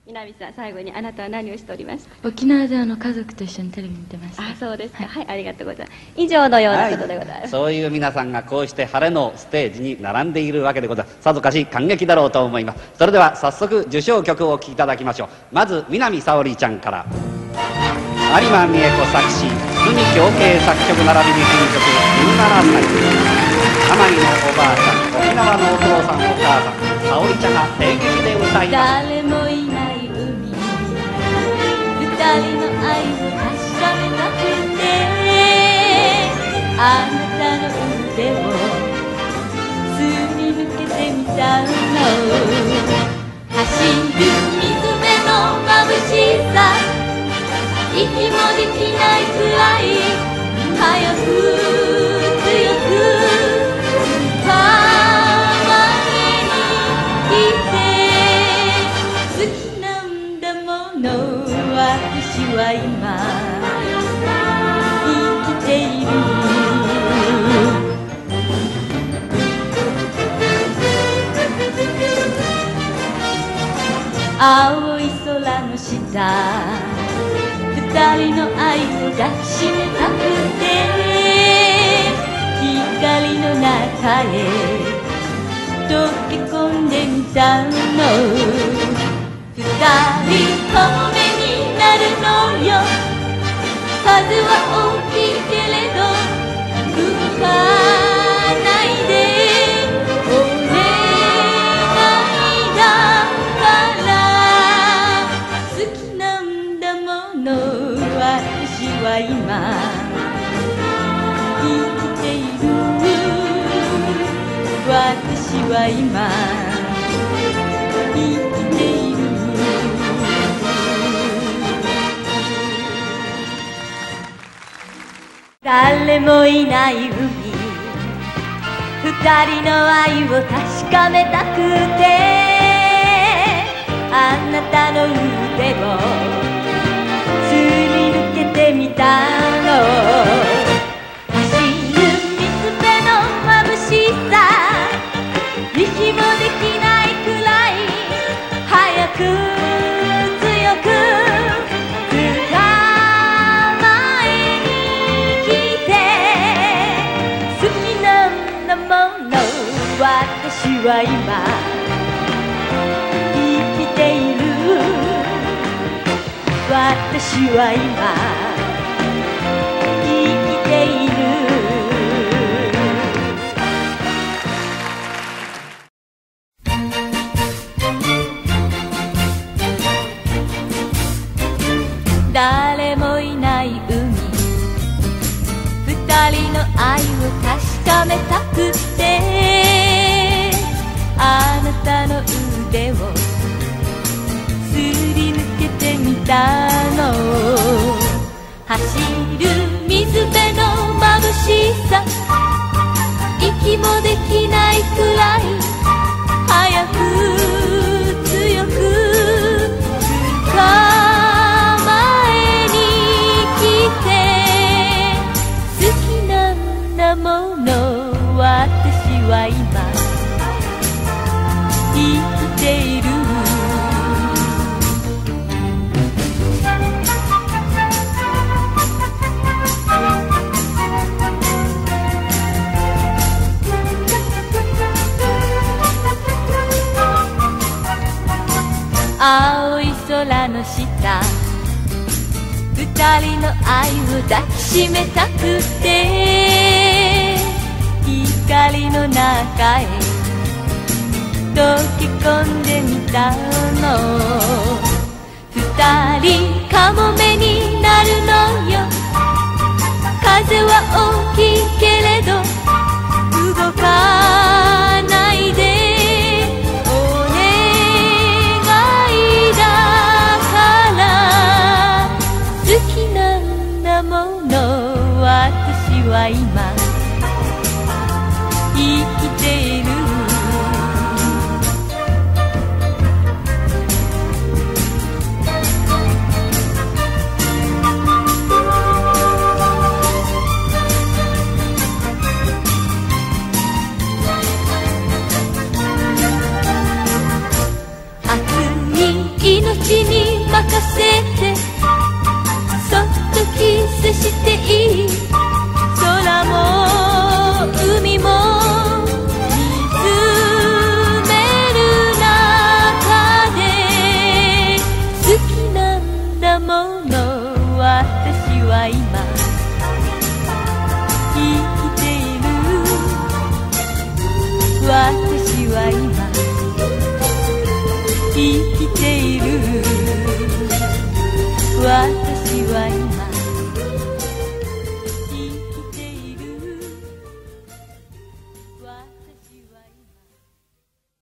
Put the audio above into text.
南さん、最後にあなたは何をしておりました？ 沖縄で家族と一緒にテレビ見てました。 あ、そうですか。はい、ありがとうございます。以上のようなことでございます。 そういう皆さんがこうして晴れのステージに並んでいるわけでございます。さぞかし感激だろうと思います。それでは早速受賞曲をお聴きいただきましょう。まず南沙織ちゃんから。有馬美恵子作詞、筒美京平作曲並びに編曲、17歳。天城のおばあちゃん、沖縄のお父さんお母さん、沙織ちゃんが帝劇で歌います。 誰もいない海に二人の愛を確かめたくて、あなたの腕をすり抜けてみたの。走る水辺の眩しさ、息もできないくらい早く強く前に来て、好きなんだもの私は今生きている。青い空の下、二人の愛を抱きしめたくて、光の中へ溶け込んでみたの。二人共めになるのよ。数は大きいけれど動かないでお願いだから。好きなんだもの私は今生きている。私は今生きている。誰もいない海、二人の愛を確かめたくて、あなたの腕をすり抜けてみたの。走る水辺の眩しさ、息もできないくらい早く強く捕まえに来て、好きなんだもの私は今生きている。私は今生きている。誰もいない海、二人の愛を確かめたくて、あなたの腕をすり抜けてみたの。走る水辺の眩しさ、息もできないくらい早く強く捕まえに来て、好きなんだもの私は今生きている。青い空の下、二人の愛を抱きしめたくて、光の中へ溶け込んでみたの。二人カモメになるのよ。風は大きいけれど動かないでお願いだから。好きなんだもの私は今生きている。命の私